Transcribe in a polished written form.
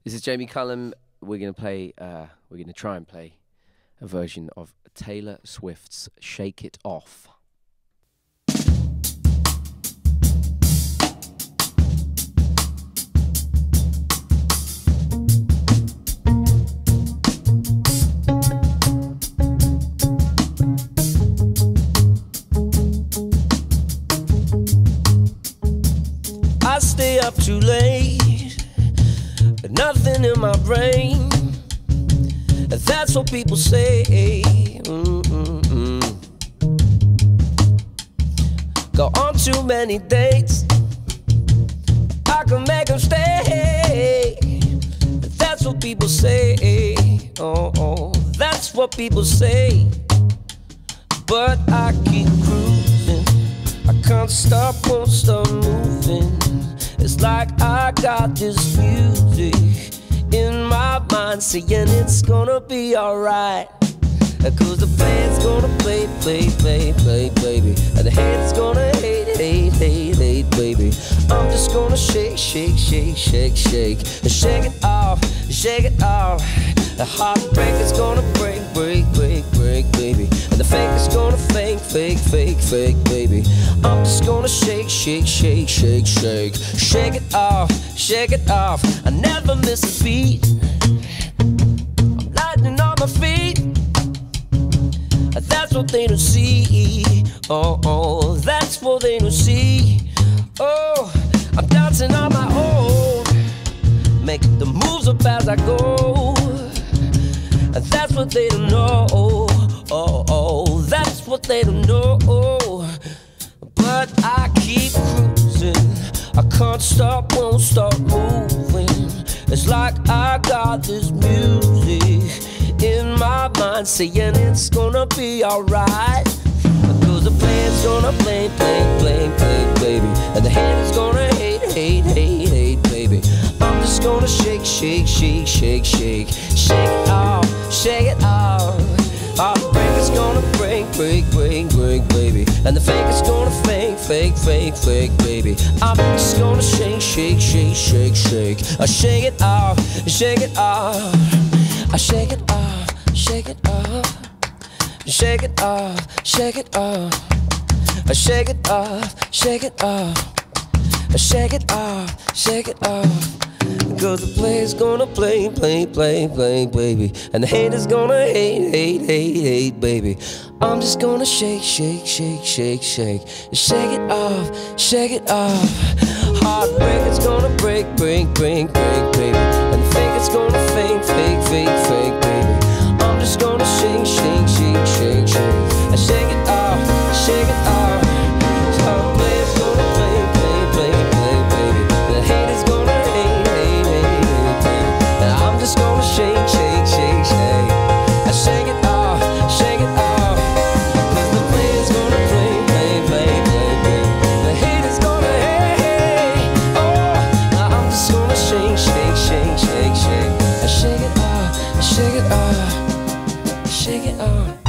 This is Jamie Cullum. We're gonna try and play a version of Taylor Swift's "Shake It Off." I stay up too late, but nothing in my brain. That's what people say. Go on too many dates, I can make them stay. That's what people say. Oh, that's what people say. But I keep cruising, I can't stop, won't stop moving. It's like I got this music in my mind saying it's gonna be alright. Cause the band's gonna play, baby. And the haters gonna hate, baby. I'm just gonna shake, shake, shake, shake, shake. Shake it off, shake it off. The heartbreak is gonna break, baby. And the fake is gonna fake, baby. I'm just gonna shake, shake, shake, shake, shake. Shake it off, shake it off. I never miss a beat. I'm lightning on my feet. That's what they don't see. Oh, that's what they don't see. Oh, I'm dancing on my own, make the moves up as I go. That's what they don't know. Oh, that's what they don't know. But I keep cruising, I can't stop, won't stop moving. It's like I got this music in my mind saying it's gonna be alright. Cause the band's gonna play, baby. And the haters gonna hate, baby. I'm just gonna shake, shake, shake, shake, shake. Shake it off, shake it off. Heartbreak is gonna break, baby. And the fake is gonna fake, baby. I'm just gonna shake, shake, shake, shake, shake. I shake it off, shake it off. I shake it off, shake it off. Shake it off, shake it off. I shake it off, shake it off. I shake it off, shake it off. Cause the player's gonna play, baby. And the haters gonna hate, baby. I'm just gonna shake, shake, shake, shake, shake. Shake it off, shake it off. Heartbreak is gonna break, baby. And the fake is gonna fake, baby. I'm just gonna shake, shake, shake, shake, shake. I shake it off, shake it off. So the player's gonna play, baby. The haters gonna hate, baby. And I'm just gonna shake, shake, shake, shake. I shake it off, shake it off. Cause the player's gonna play, baby. The haters gonna hate. Oh, I'm just gonna shake, shake, shake, shake, shake. I shake it off, shake it off. Shake it off.